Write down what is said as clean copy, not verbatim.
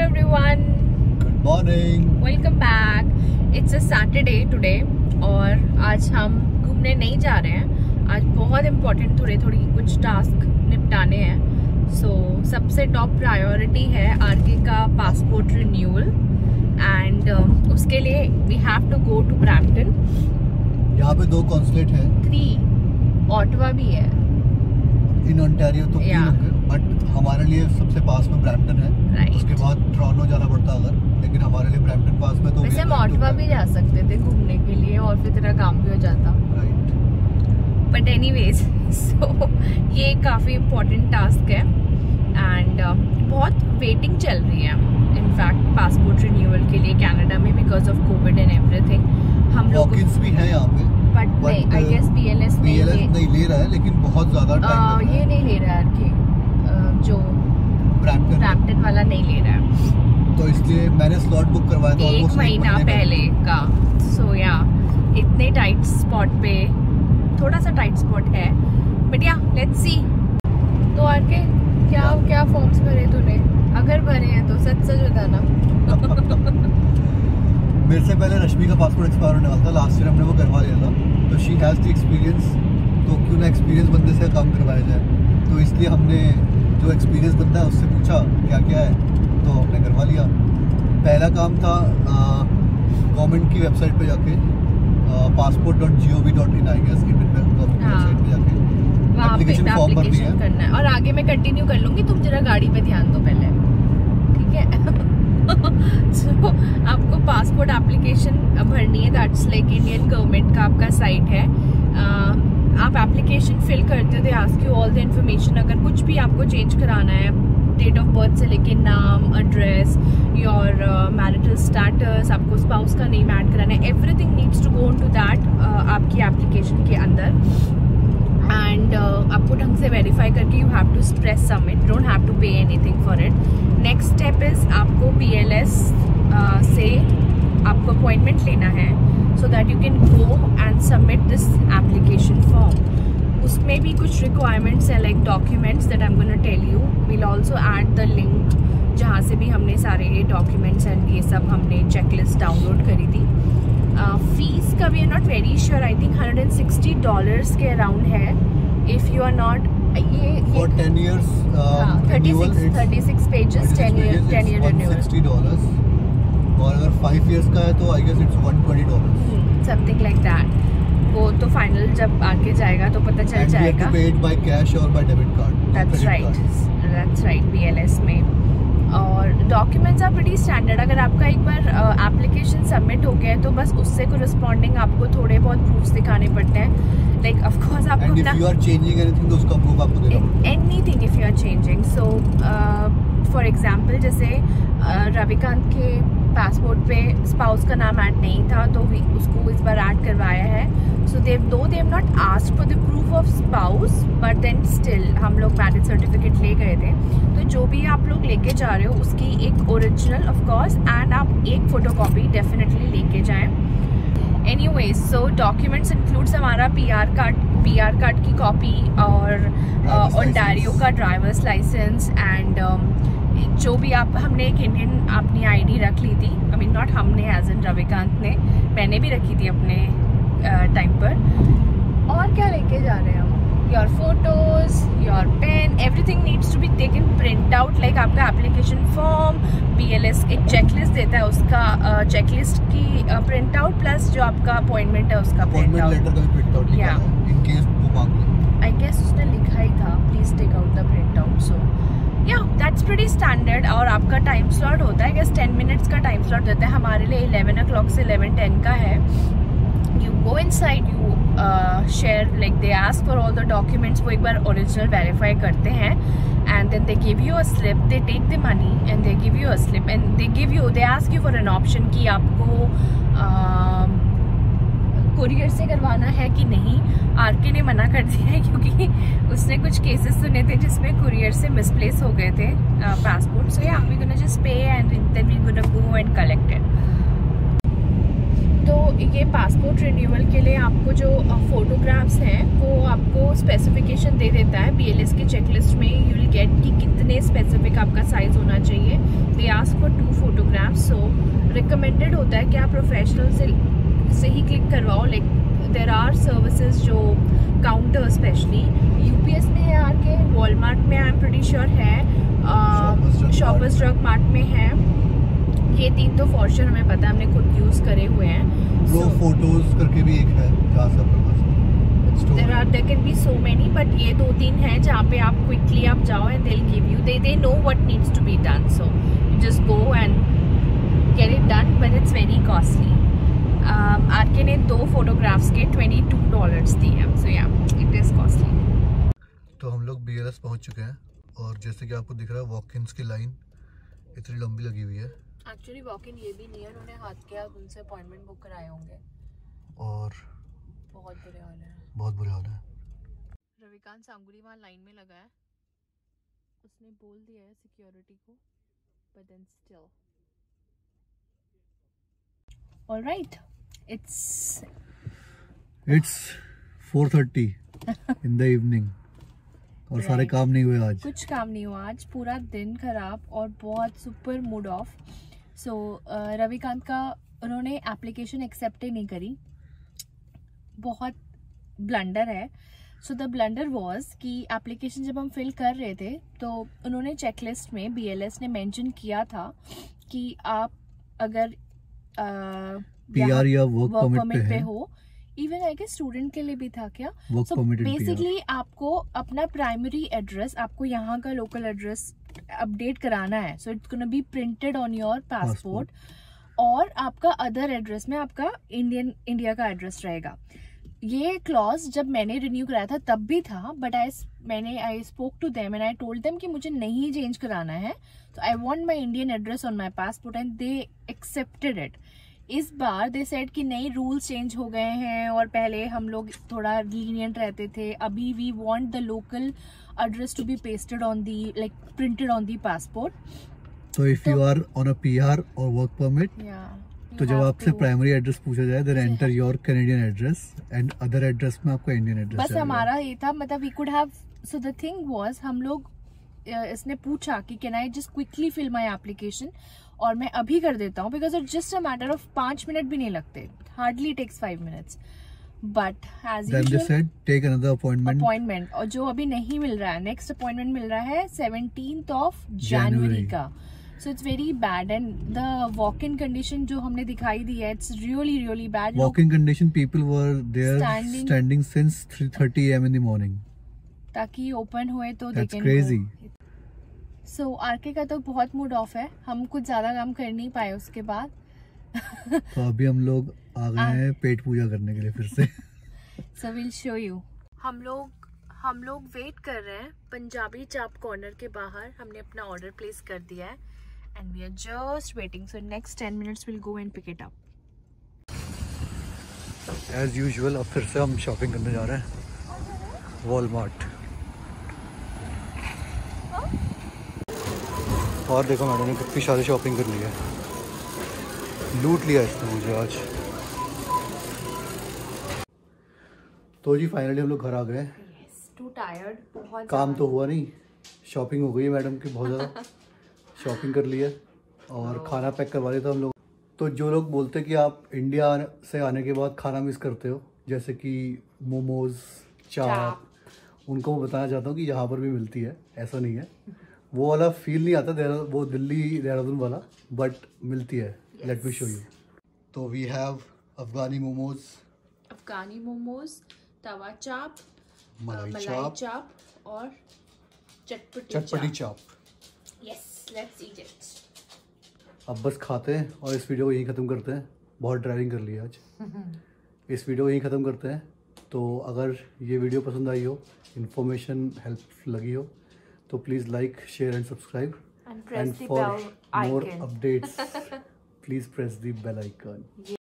Hello everyone. Good morning. Welcome back. It's a Saturday today और आज हम घूमने नहीं जा रहे हैं. आज बहुत इम्पोर्टेंट थोड़ी कुछ टास्क निपटाने हैं. सबसे टॉप प्रायोरिटी है आरके का पासपोर्ट रिन्यूअल एंड उसके लिए we have to go to Brampton. यहाँ पे 2 कॉन्सुलेट हैं. 3 ऑटवा भी है. इन ओंटारियो तो 3 होंगे, बट हमारे लिए सबसे पास में ब्रैम्पटन है. Right. उसके बाद टोरंटो जाना पड़ता अगर, लेकिन हमारे लिए ब्रैम्पटन पास में तो वैसे हम ऑटवा भी जा सकते थे घूमने के लिए और फिर तेरा काम भी हो जाता. राइट. बट एनीवेज ये काफ़ी इम्पोर्टेंट टास्क है एंड बहुत वेटिंग चल रही है इनफैक्ट पासपोर्ट रिन्यूअल के लिए कनाडा में because of covid and everything. हम लोग भी है यहाँ पे, बट नहीं आई गेस BLS नहीं ले रहा है, लेकिन बहुत ज्यादा टाइम ये नहीं ले रहा है जो ब्रैम्पटन वाला नहीं ले रहा है, तो इसलिए मैंने स्लॉट बुक करवाया था 1 महीना पहले का. सो या इतने टाइट स्पॉट पे, थोड़ा सा टाइट स्पॉट है बट या लेट्स सी. तो आरके क्या फॉर्म्स भरे तूने? अगर भरे हैं तो सच बताना. मेरे से पहले रश्मि का पासपोर्ट एक्सपायर होने वाला था. लास्ट ईयर हमने वो करवा लिया था, तो शी हैज़ द एक्सपीरियंस, तो क्यों ना एक्सपीरियंस बंदे से काम करवाया जाए. तो इसलिए हमने जो एक्सपीरियंस बनता है उससे पूछा क्या क्या है, तो हमने करवा लिया. पहला काम था गवर्नमेंट की वेबसाइट पे जाके passport.gov.in I guess, Indian government website पे जाके एप्लीकेशन फॉर्म भरनी है करना है. और आगे मैं कंटिन्यू कर लूँगी, तुम जरा गाड़ी पे ध्यान दो पहले, ठीक है? So, आपको पासपोर्ट एप्लीकेशन भरनी है. दैट्स लाइक इंडियन गवर्नमेंट का आपका साइट है. आप एप्लीकेशन फिल करते हो, they ask you all the information. अगर कुछ भी आपको चेंज कराना है, डेट ऑफ बर्थ से लेके नाम, एड्रेस, योर मैरिटल स्टेटस, आपको स्पाउस का नेम ऐड कराना है, everything needs to go into that आपकी एप्लीकेशन के अंदर. एंड आपको ढंग से वेरीफाई करके you have to press submit. Don't have to pay anything for it. Next step is आपको BLS से आपको अपॉइंटमेंट लेना है so that you can go and submit this application form. उसमें भी कुछ रिक्वायरमेंट्स हैं like documents that I am gonna tell you. Will also add the link जहाँ से भी हमने सारे डॉक्यूमेंट्स एंड ये सब हमने चेकलिस्ट डाउनलोड करी थी. फीस का we are not very sure. I think $160 के अराउंड है. इफ़ यू आर नॉट ये for 10 years 36 pages 10 year renewal. $160. और अगर 5 years का है तो I guess it's $120. Something like that. वो तो फाइनल जब आगे जाएगा तो पता चल जाएगा. And we have to pay it by cash or by debit card. That's right BLS में. और डॉक्यूमेंट्स आर प्रीटी स्टैंडर्ड. अगर आपका एक बार एप्लीकेशन सबमिट हो गया है तो बस उससे कोरिस्पॉन्डिंग आपको थोड़े बहुत प्रूफ्स दिखाने पड़ते हैं. लाइक ऑफ कोर्स आपको and if you are changing anything तो उसका प्रूफ आपको देना पड़ेगा. Anything if you are changing. So for example जैसे रविकांत के पासपोर्ट पे स्पाउस का नाम ऐड नहीं था तो उसको इस बार ऐड करवाया है. So they have not asked for the proof of spouse but then still हम लोग मैरिज सर्टिफिकेट ले गए थे. तो जो भी आप लोग लेके जा रहे हो उसकी एक ओरिजिनल ऑफ कोर्स एंड आप एक फोटोकॉपी डेफिनेटली लेके जाएं. एनीवेज सो डॉक्यूमेंट्स इंक्लूड्स हमारा PR कार्ड की कॉपी और ओंटारियो का ड्राइवर्स लाइसेंस एंड जो भी हमने एक इंडियन अपनी ID रख ली थी. आई मीन नॉट हमने एज इन रविकांत ने, मैंने भी रखी थी अपने टाइम पर. और क्या लेके जा रहे हैं हम? Your photos, your pen, everything needs to be taken print out. Like आपका एप्लीकेशन फॉर्म, BLS एक चेकलिस्ट देता है, उसका चेकलिस्ट की प्रिंट आउट प्लस जो आपका अपॉइंटमेंट है उसका प्रिंट आउट. लेटर का भी प्रिंट आउट लिखा है इन केस वो मांग ले. आई गेस उसने लिखा ही था please take out the print out. So ya that's pretty standard. और आपका टाइम स्लॉट होता है गेस 10 मिनट्स का टाइम स्लॉट देता है. हमारे लिए 11 o'clock से 11:10 का है. You go inside, you share, like they ask for all the documents. वो एक बार original verify करते हैं and then they give you a slip. They take the money and they give you a slip and they ask you for an option कि आपको courier से करवाना है कि नहीं. आरके ने मना कर दिया है क्योंकि उसने कुछ केसेस सुने थे जिसमें कुरियर से मिसप्लेस हो गए थे passport. So ya we gonna just pay and then we gonna go and collect it. तो ये पासपोर्ट रिन्यूअल के लिए आपको जो फोटोग्राफ्स हैं वो आपको स्पेसिफिकेशन दे देता है BLS के चेकलिस्ट में, यू विल गेट कि कितने स्पेसिफिक आपका साइज होना चाहिए। They ask for 2 photographs, so recommended होता है कि आप प्रोफेशनल से ही क्लिक करवाओ। लाइक देर आर सर्विसेज जो काउंटर स्पेशली UPS में है, आके वॉलमार्ट में आई एम प्रीटी श्योर है, शॉपर्स ड्रग मार्ट में है। ये 3 तो फॉर श्योर हमें पता है, हमने खुद यूज़ करे हुए हैं। प्रो फोटोज करके भी एक है जहाँ से there can be so many, but ये 2-3 हैं जहाँ पे आप quickly आप जाओ and they'll give you, they know what needs to be done, so you just go and get it done, but it's very costly. RK ने 2 photographs के $22 दिए हैं, so yeah it is costly. तो हम लोग BLS पहुँच चुके हैं और जैसे कि आपको दिख रहा है वॉक-इन्स की लाइन इतनी लंबी लगी हुई है। एक्चुअली वॉक-इन ये भी नहीं है, उन्होंने हाथ के आप उनसे अपॉइंटमेंट बुक कराए होंगे और बहुत बुरे हाल है, बहुत बुरे हाल है। रविकांत सांगुरी वहाँ लाइन में लगा है, उसने बोल दिया है सिक्योरिटी को, but then still. All right, it's 4:30 in the evening और सारे काम नहीं हुए आज। कुछ काम नहीं हुआ आज, पूरा दिन खराब और बहुत super mood off. So Ravikant का उन्होंने एप्लीकेशन एक्सेप्ट ही नहीं करी, बहुत ब्लंडर है। सो द ब्लंडर वॉज कि एप्लीकेशन जब हम फिल कर रहे थे तो उन्होंने चेकलिस्ट में BLS ने मेंशन किया था कि आप अगर PR या वर्क परमिट पे हो, इवन आई गेस स्टूडेंट के लिए भी था क्या, सो बेसिकली आपको अपना प्राइमरी एड्रेस, आपको यहाँ का लोकल एड्रेस अपडेट कराना है। So it's gonna be printed on your passport और आपका अदर एड्रेस में आपका इंडिया का एड्रेस रहेगा। ये क्लॉज जब मैंने रिन्यू कराया था तब भी था, but I spoke to them and I told them कि मुझे नहीं चेंज कराना है, तो I want my Indian address on my passport and they accepted it. इस बार दे सेड कि नई रूल्स चेंज हो गए हैं और पहले हम लोग थोड़ा लीनियंट रहते थे, अभी we want the local address to be pasted on the, like printed on the passport. So if you are on a PR or work permit, तो जब आपसे प्राइमरी एड्रेस पूछा जाए then enter your Canadian address and other address में आपका Indian address. बस हमारा ये था, मतलब we could have, so the thing was हम लोग इसने पूछा कि can I just quickly fill my application और मैं अभी कर देता हूँ because it's just a matter of 5 minute भी नहीं लगते, hardly takes 5 minutes. But as then usual, they said take another appointment और जो अभी नहीं मिल रहा है, नेक्स्ट अपॉइंटमेंट मिल रहा है 17th of January का। So it's very bad and the walk-in condition जो हमने दिखाई दी है, it's really bad. Walk-in condition, people were there standing since 3:30 AM in the morning. ताकि ओपन हुए तो That's crazy. So आरके का तो बहुत मूड ऑफ है, हम कुछ ज्यादा काम कर नहीं पाए उसके बाद। तो अभी हम लोग आ गए हैं पेट पूजा करने के लिए फिर से। So we'll show you. हम लोग वेट कर रहे हैं पंजाबी चाप कॉर्नर के बाहर, हमने अपना ऑर्डर प्लेस कर दिया है and we are just waiting, so next 10 minutes we'll go and pick it up. As usual अब फिर से हम शॉपिंग करने जा रहे हैं वॉलमार्ट। और देखो मैडम ने कितनी सारी शॉपिंग कर ली है, लूट लिया इसने मुझे आज। तो जी फाइनली हम लोग घर आ गए। Too tired, बहुत काम तो हुआ नहीं, शॉपिंग हो गई है मैडम की बहुत ज़्यादा। शॉपिंग कर ली है और खाना पैक करवा दिया था हम लोग। तो जो लोग बोलते हैं कि आप इंडिया से आने के बाद खाना मिस करते हो, जैसे कि मोमोज, चाप, उनको मैं बताना चाहता हूँ कि यहाँ पर भी मिलती है, ऐसा नहीं है। वो वाला फील नहीं आता वो दिल्ली देहरादून वाला, बट मिलती है। Let me show you. तो we have Afghani momos, tawa chaap, malai चाप और चटपटी चाप। Yes, let's eat it. अब बस खाते हैं और इस वीडियो को यहीं ख़त्म करते हैं। बहुत ड्राइविंग कर ली आज। इस वीडियो को यहीं ख़त्म करते हैं। तो अगर ये वीडियो पसंद आई हो, इन्फॉर्मेशन हेल्पफुल लगी हो, तो please like, share and subscribe and press the bell icon. more updates please press the bell icon.